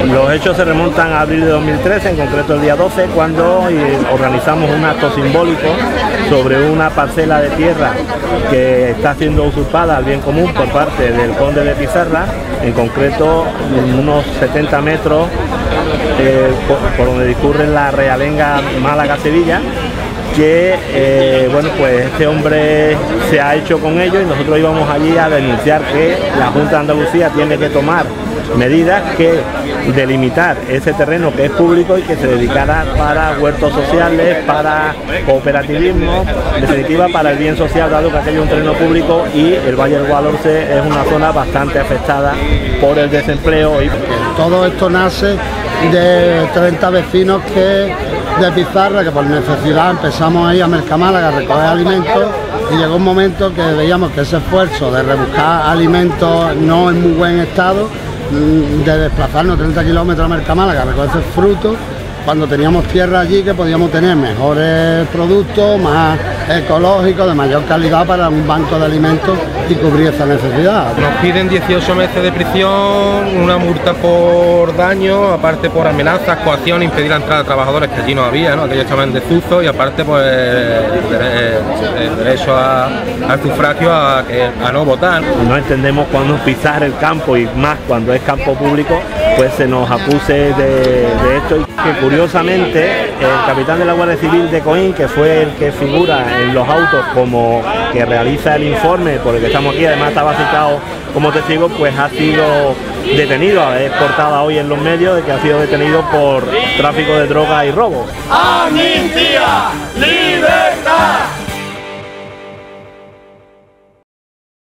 Los hechos se remontan a abril de 2013, en concreto el día 12, cuando organizamos un acto simbólico sobre una parcela de tierra que está siendo usurpada al bien común por parte del conde de Pizarra, en concreto unos 70 metros por donde discurre la realenga Málaga-Sevilla, que bueno, pues este hombre se ha hecho con ello y nosotros íbamos allí a denunciar que la Junta de Andalucía tiene que tomar medidas que delimitar ese terreno que es público y que se dedicara para huertos sociales, para cooperativismo, en definitiva para el bien social, dado que aquello es un terreno público y el Valle del Guadalhorce es una zona bastante afectada por el desempleo. Todo esto nace de 30 vecinos de Pizarra, que por necesidad empezamos a ir a Mercamálaga a recoger alimentos, y llegó un momento que veíamos que ese esfuerzo de rebuscar alimentos no en muy buen estado, de desplazarnos 30 kilómetros a Mercamálaga a recoger frutos, cuando teníamos tierra allí que podíamos tener mejores productos, más ecológicos, de mayor calidad para un banco de alimentos y cubrir esa necesidad. Nos piden 18 meses de prisión, una multa por daño, aparte por amenazas, coacción, impedir la entrada de trabajadores, que allí no había, ¿no? Aquellos estaban en desuso, y aparte pues el derecho al sufragio a no votar. No entendemos cuando pisar el campo, y más cuando es campo público, pues se nos acuse de esto, y que curiosamente el capitán de la Guardia Civil de Coín, que fue el que figura en los autos como que realiza el informe por el que estamos aquí, además estaba citado como testigo, pues ha sido detenido, es portada hoy en los medios de que ha sido detenido por tráfico de droga y robo. ¡Amnistía! ¡Libertad!